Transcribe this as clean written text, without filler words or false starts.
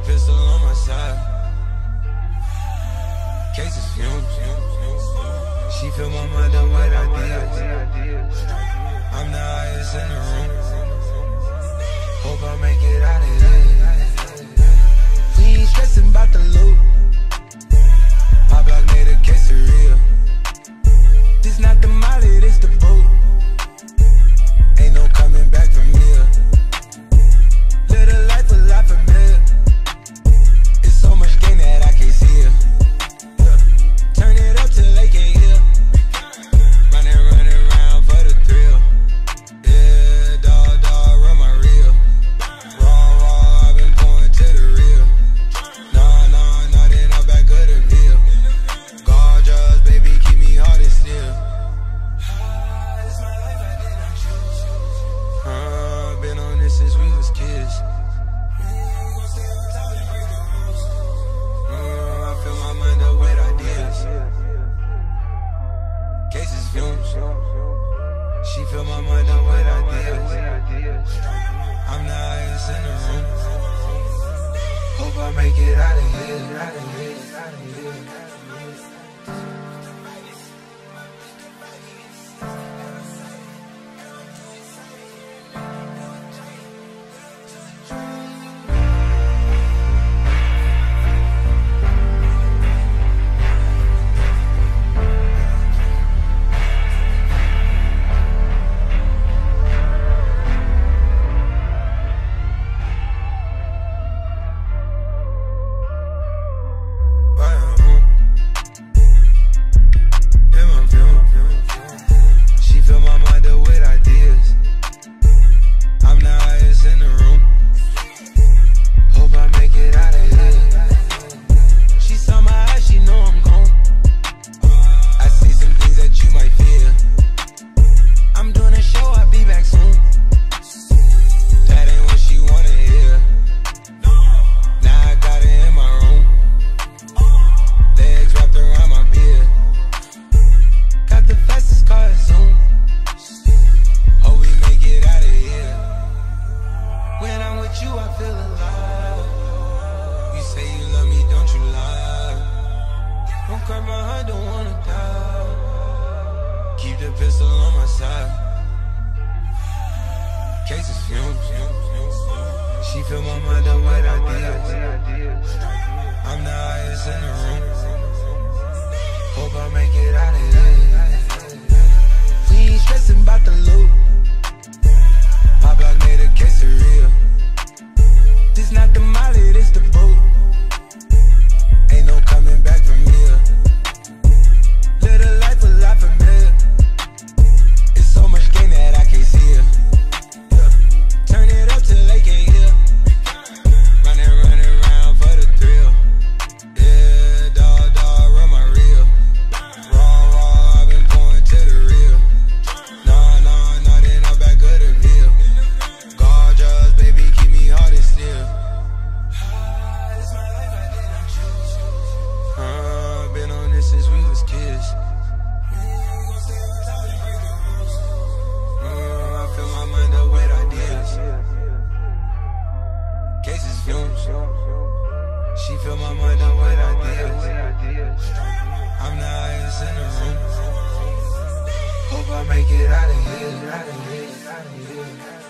pistol on my side. Cases fumes. She fill my mind up with ideas. I'm the highest in the room. Hope I make it out of here. We ain't stressing about the loot. My block made a quesadilla. This not the molly, this the boot. Ain't no coming back from here. Live a life a lot familiar. It's so much gain that I can't see it. Turn it up till they can't hear. Running around for the thrill. Yeah, dog, run my reel. Raw, I've been going to the real. Nah, they not back of the veil. Gorgeous, baby, keep me hard and still. Been on this since we was kids. I fill my mind up with ideas. Cases fumes. She fill my mind up with ideas. I'm the highest in the room. Hope I make it out of here. Pistol on my side. Cases fumes. She fill my mind up with ideas. I'm the highest in the room. Hope I make it out of here. We ain't stressing about the loot. My block made a quesadilla. This not the molly, this the boot. Ain't no coming back from here. Live a life a lot familiar. So much gain that I can't see it. Turn it up till they can't hear. Running around for the thrill. Yeah, dog, run my reel. Raw, I've been going to the real. Nah, they not back of the veil. Gorgeous, baby, keep me hard and still. Been on this since we was kids. Fill my mind up with ideas. Cases fumes. She fill my mind up with ideas. I'm the highest in the room. Hope I make it out of here.